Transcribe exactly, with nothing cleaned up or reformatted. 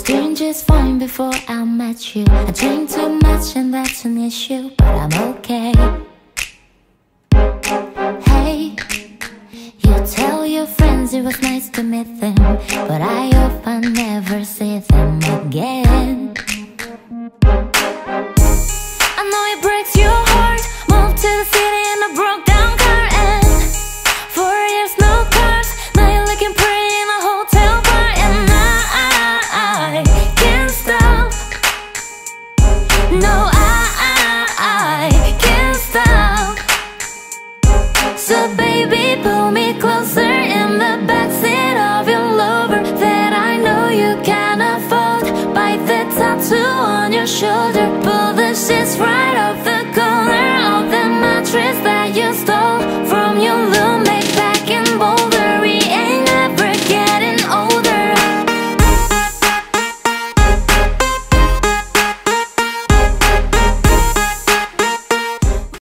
doing just fine before I met you. I drink too much and that's an issue, but I'm okay. Hey, you tell your friends it was nice to meet them, but I hope I never see them again. I know it breaks your heart. Moved to the city in a broke down car, and four years no cars. Now you're looking pretty in a hotel bar, and I, I can't stop. No, I, I, I can't stop. So baby, pull me closer in the backseat of your Lover that I know you can afford. Bite the tattoo on your shoulder, pull the shits right